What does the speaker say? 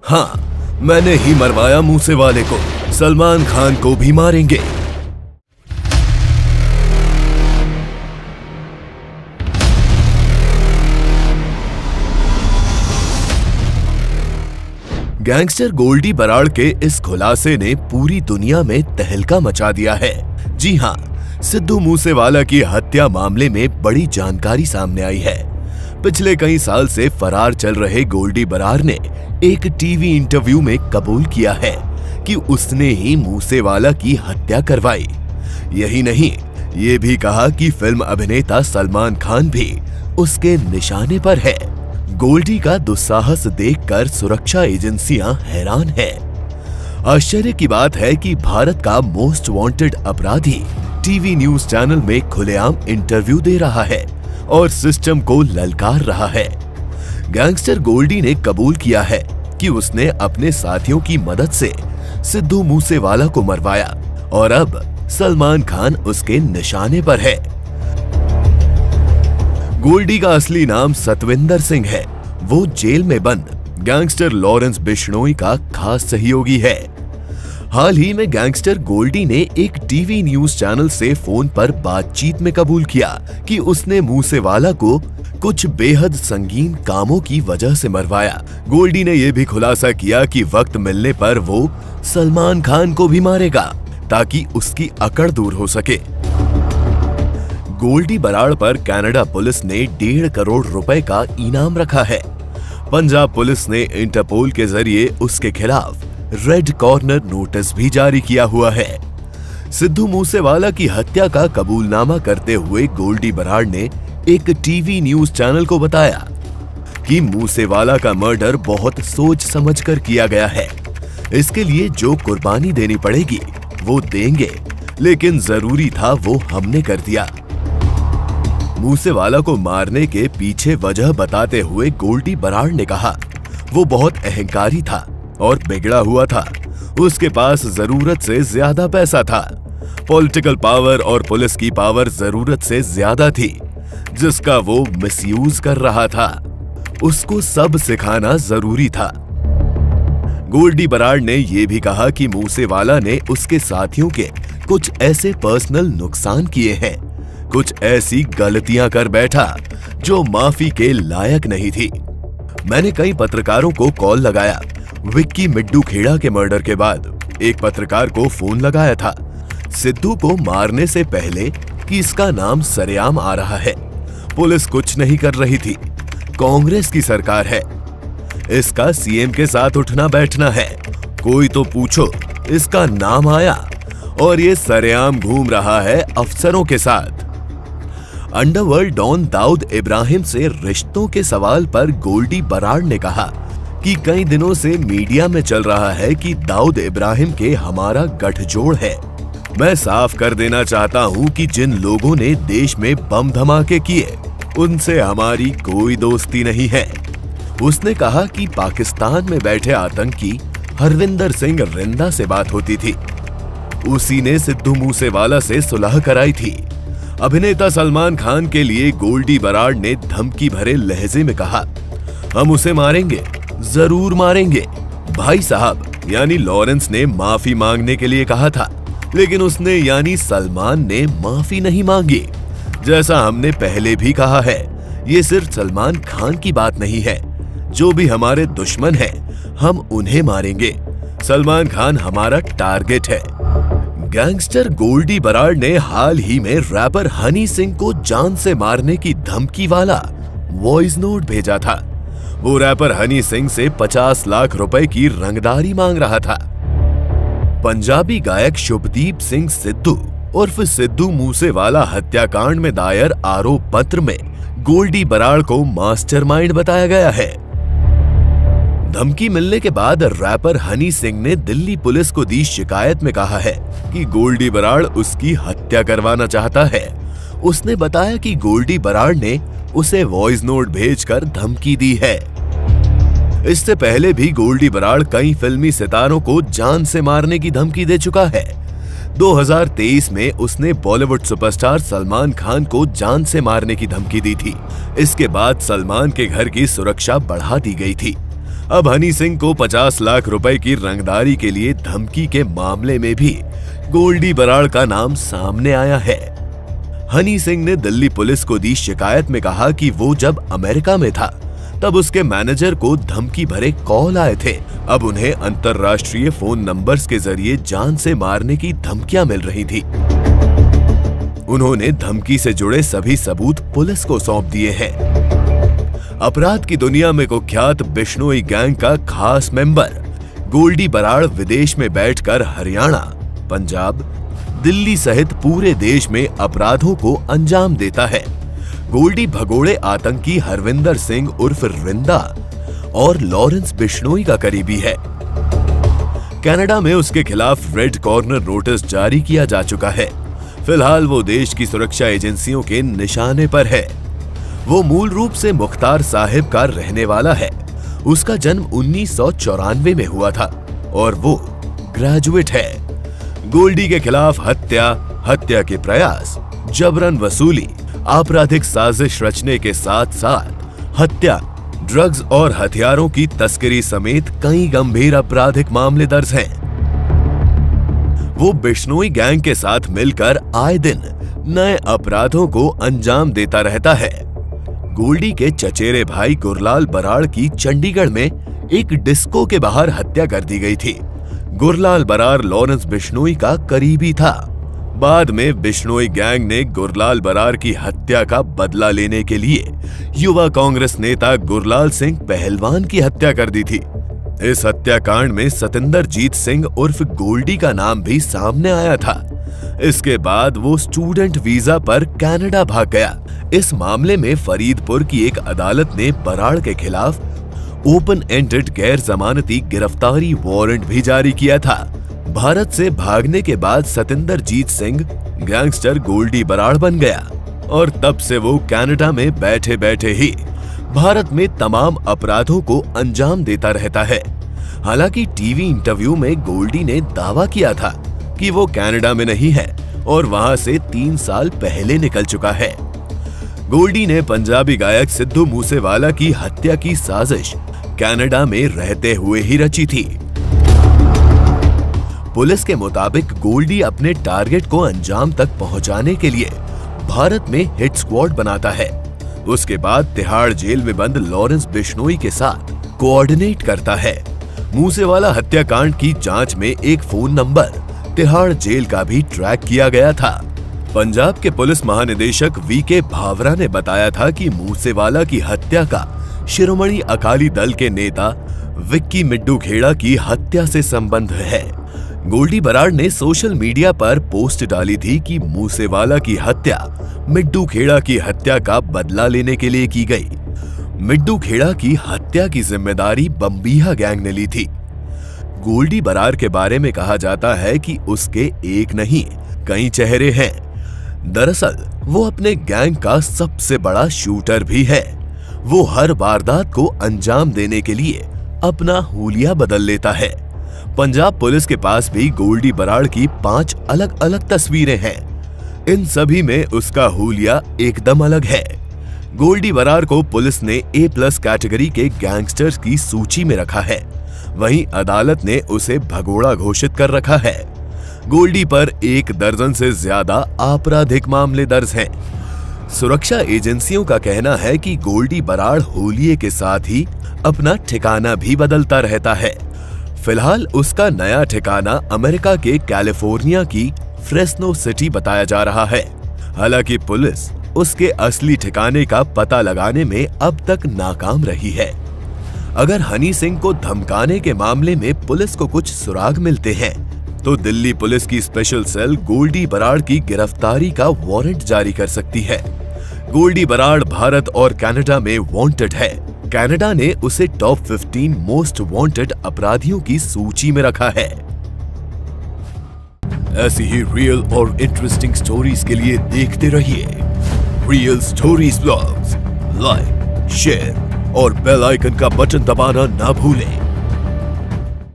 हाँ, मैंने ही मरवाया मूसेवाले को, सलमान खान को भी मारेंगे। गैंगस्टर गोल्डी बराड़ के इस खुलासे ने पूरी दुनिया में तहलका मचा दिया है। जी हां, सिद्धू मूसेवाला की हत्या मामले में बड़ी जानकारी सामने आई है। पिछले कई साल से फरार चल रहे गोल्डी बराड़ ने एक टीवी इंटरव्यू में कबूल किया है कि उसने ही मूसेवाला की हत्या करवाई। यही नहीं, ये भी कहा कि फिल्म अभिनेता सलमान खान भी उसके निशाने पर है। गोल्डी का दुस्साहस देखकर सुरक्षा एजेंसियां हैरान हैं। आश्चर्य की बात है कि भारत का मोस्ट वांटेड अपराधी टीवी न्यूज चैनल में खुलेआम इंटरव्यू दे रहा है और सिस्टम को ललकार रहा है। गैंगस्टर गोल्डी ने कबूल किया है कि उसने अपने साथियों की मदद से सिद्धू मूसेवाला को मरवाया और अब सलमान खान उसके निशाने पर है। गोल्डी का असली नाम सतविंदर सिंह है। वो जेल में बंद गैंगस्टर लॉरेंस बिश्नोई का खास सहयोगी है। हाल ही में गैंगस्टर गोल्डी ने एक टीवी न्यूज चैनल से फोन पर बातचीत में कबूल किया कि उसने मूसेवाला को कुछ बेहद संगीन कामों की वजह से मरवाया। गोल्डी ने यह भी खुलासा किया कि वक्त मिलने पर वो सलमान खान को भी मारेगा ताकि उसकी अकड़ दूर हो सके। गोल्डी बराड़ पर कनाडा पुलिस ने 1.5 करोड़ रुपए का इनाम रखा है। पंजाब पुलिस ने इंटरपोल के जरिए उसके खिलाफ रेड कॉर्नर नोटिस भी जारी किया हुआ है। सिद्धू मूसेवाला की हत्या का कबूलनामा करते हुए गोल्डी बराड़ ने एक टीवी न्यूज चैनल को बताया कि मूसेवाला का मर्डर बहुत सोच समझकर किया गया है। इसके लिए जो कुर्बानी देनी पड़ेगी वो देंगे, लेकिन जरूरी था वो हमने कर दिया। मूसेवाला को मारने के पीछे वजह बताते हुए गोल्डी बराड़ ने कहा, वो बहुत अहंकारी था और बिगड़ा हुआ था। उसके पास जरूरत से ज्यादा पैसा था। पॉलिटिकल पावर और पुलिस की पावर जरूरत से ज्यादा थी, जिसका वो मिसयूज कर रहा था। उसको सब सिखाना जरूरी था। गोल्डी बराड़ ने यह भी कहा कि मूसेवाला ने उसके साथियों के कुछ ऐसे पर्सनल नुकसान किए हैं, कुछ ऐसी गलतियां कर बैठा जो माफी के लायक नहीं थी। मैंने कई पत्रकारों को कॉल लगाया। विक्की मिड्डू खेड़ा के मर्डर के बाद एक पत्रकार को फोन लगाया था सिद्धू को मारने से पहले कि इसका नाम सरेआम आ रहा है। पुलिस कुछ नहीं कर रही थी। कांग्रेस की सरकार है, इसका सीएम के साथ उठना बैठना है। कोई तो पूछो, इसका नाम आया और ये सरेआम घूम रहा है अफसरों के साथ। अंडरवर्ल्ड डॉन दाऊद इब्राहिम से रिश्तों के सवाल पर गोल्डी बराड़ ने कहा कि कई दिनों से मीडिया में चल रहा है कि दाऊद इब्राहिम के हमारा गठजोड़ है। मैं साफ कर देना चाहता हूं कि जिन लोगों ने देश में बम धमाके किए उनसे हमारी कोई दोस्ती नहीं है। उसने कहा कि पाकिस्तान में बैठे आतंकी हरविंदर सिंह रिंदा से बात होती थी। उसी ने सिद्धू मूसेवाला से सुलह कराई थी। अभिनेता सलमान खान के लिए गोल्डी बराड़ ने धमकी भरे लहजे में कहा, हम उसे मारेंगे, जरूर मारेंगे। भाई साहब यानी लॉरेंस ने माफी मांगने के लिए कहा था, लेकिन उसने यानी सलमान ने माफी नहीं मांगी। जैसा हमने पहले भी कहा है, ये सिर्फ सलमान खान की बात नहीं है। जो भी हमारे दुश्मन हैं, हम उन्हें मारेंगे। सलमान खान हमारा टारगेट है। गैंगस्टर गोल्डी बराड़ ने हाल ही में रैपर हनी सिंह को जान से मारने की धमकी वाला वॉइस नोट भेजा था। वो रैपर हनी सिंह से 50 लाख रुपए की रंगदारी मांग रहा था। पंजाबी गायक शुभदीप सिंह सिद्धू उर्फ सिद्धू मूसेवाला हत्याकांड में दायर आरोप पत्र में गोल्डी बराड़ को मास्टरमाइंड बताया गया है। धमकी मिलने के बाद रैपर हनी सिंह ने दिल्ली पुलिस को दी शिकायत में कहा है कि गोल्डी बराड़ उसकी हत्या करवाना चाहता है। उसने बताया कि गोल्डी बराड़ ने उसे वॉइस नोट भेजकर धमकी दी है। इससे पहले भी गोल्डी बराड़ कई फिल्मी सितारों को जान से मारने की धमकी दे चुका है। 2023 में उसने बॉलीवुड सुपरस्टार सलमान खान को जान से मारने की धमकी दी थी। इसके बाद सलमान के घर की सुरक्षा बढ़ा दी गई थी। अब हनी सिंह को 50 लाख रुपए की रंगदारी के लिए धमकी के मामले में भी गोल्डी बराड़ का नाम सामने आया है। हनी सिंह ने दिल्ली पुलिस को दी शिकायत में कहा कि वो जब अमेरिका में था तब उसके मैनेजर को धमकी भरे कॉल आए थे। अब उन्हें अंतरराष्ट्रीय फोन नंबर्स के जरिए जान से मारने की धमकियां मिल रही थी। उन्होंने धमकी से जुड़े सभी सबूत पुलिस को सौंप दिए हैं। अपराध की दुनिया में कुख्यात बिश्नोई गैंग का खास मेंबर गोल्डी बराड़ विदेश में बैठकर हरियाणा, पंजाब, दिल्ली सहित पूरे देश में अपराधों को अंजाम देता है। गोल्डी भगोड़े आतंकी हरविंदर सिंह उर्फ रिंदा और लॉरेंस बिश्नोई का करीबी है। कनाडा में उसके खिलाफ रेड कॉर्नर नोटिस जारी किया जा चुका है। फिलहाल वो देश की सुरक्षा एजेंसियों के निशाने पर है। वो मूल रूप से मुख्तार साहिब का रहने वाला है। उसका जन्म 1994 में हुआ था और वो ग्रेजुएट है। गोल्डी के खिलाफ हत्या के प्रयास, जबरन वसूली, आपराधिक साजिश रचने के साथ साथ हत्या, ड्रग्स और हथियारों की तस्करी समेत कई गंभीर आपराधिक मामले दर्ज हैं। वो बिश्नोई गैंग के साथ मिलकर आए दिन नए अपराधों को अंजाम देता रहता है। गोल्डी के चचेरे भाई गुरलाल बराड़ की चंडीगढ़ में एक डिस्को के बाहर हत्या कर दी गई थी। गुरलाल बराड़ लॉरेंस बिश्नोई का करीबी था। बाद में बिश्नोई गैंग ने गुरलाल बराड़ की हत्या का बदला लेने के लिए युवा कांग्रेस नेता गुरलाल सिंह पहलवान की हत्या कर दी थी। इस हत्याकांड में सतिंदरजीत सिंह उर्फ गोल्डी का नाम भी सामने आया था। इसके बाद वो स्टूडेंट वीजा पर कनाडा भाग गया। इस मामले में फरीदपुर की एक अदालत ने बराड़ के खिलाफ ओपन एंडेड गैर जमानती गिरफ्तारी वारंट भी जारी किया था। भारत से भागने के बाद सतिंदरजीत सिंह गैंगस्टर गोल्डी बराड़ बन गया और तब से वो कनाडा में बैठे बैठे ही भारत में तमाम अपराधों को अंजाम देता रहता है। हालांकि टीवी इंटरव्यू में गोल्डी ने दावा किया था कि वो कनाडा में नहीं है और वहां से 3 साल पहले निकल चुका है। गोल्डी ने पंजाबी गायक सिद्धू मूसेवाला की हत्या की साजिश कनाडा में रहते हुए ही रची थी। पुलिस के मुताबिक गोल्डी अपने टारगेट को अंजाम तक पहुंचाने के लिए भारत में हिट स्क्वाड बनाता है। उसके बाद तिहाड़ जेल में बंद लॉरेंस बिश्नोई के साथ कोऑर्डिनेट करता है। मूसेवाला हत्याकांड की जांच में एक फोन नंबर तिहाड़ जेल का भी ट्रैक किया गया था। पंजाब के पुलिस महानिदेशक वीके भावरा ने बताया था कि मूसेवाला की हत्या का शिरोमणि अकाली दल के नेता विक्की मिड्डू खेड़ा की हत्या से संबंध है। गोल्डी बराड़ ने सोशल मीडिया पर पोस्ट डाली थी कि मूसेवाला की हत्या मिड्डू खेड़ा की हत्या का बदला लेने के लिए की गई। मिड्डू खेड़ा की हत्या की जिम्मेदारी बम्बीहा गैंग ने ली थी। गोल्डी बराड़ के बारे में कहा जाता है कि उसके एक नहीं कई चेहरे हैं। दरअसल वो अपने गैंग का सबसे बड़ा शूटर भी है। वो हर वारदात को अंजाम देने के लिए अपना हुलिया बदल लेता है। पंजाब पुलिस के पास भी गोल्डी बराड़ की 5 अलग अलग तस्वीरें हैं। इन सभी में उसका हुलिया एकदम अलग है। गोल्डी बराड़ को पुलिस ने A+ कैटेगरी के गैंगस्टर्स की सूची में रखा है। वहीं अदालत ने उसे भगोड़ा घोषित कर रखा है। गोल्डी पर 1 दर्जन से ज्यादा आपराधिक मामले दर्ज हैं। सुरक्षा एजेंसियों का कहना है कि गोल्डी बराड़ हुलिये के साथ ही अपना ठिकाना भी बदलता रहता है। फिलहाल उसका नया ठिकाना अमेरिका के कैलिफोर्निया की फ्रेस्नो सिटी बताया जा रहा है। हालांकि पुलिस उसके असली ठिकाने का पता लगाने में अब तक नाकाम रही है। अगर हनी सिंह को धमकाने के मामले में पुलिस को कुछ सुराग मिलते हैं तो दिल्ली पुलिस की स्पेशल सेल गोल्डी बराड़ की गिरफ्तारी का वारंट जारी कर सकती है। गोल्डी बराड़ भारत और कनाडा में वांटेड है। कनाडा ने उसे टॉप 15 मोस्ट वांटेड अपराधियों की सूची में रखा है। ऐसी ही रियल और इंटरेस्टिंग स्टोरीज के लिए देखते रहिए real stories vlogs. Like, share और बेल आइकन का बटन दबाना ना भूलें।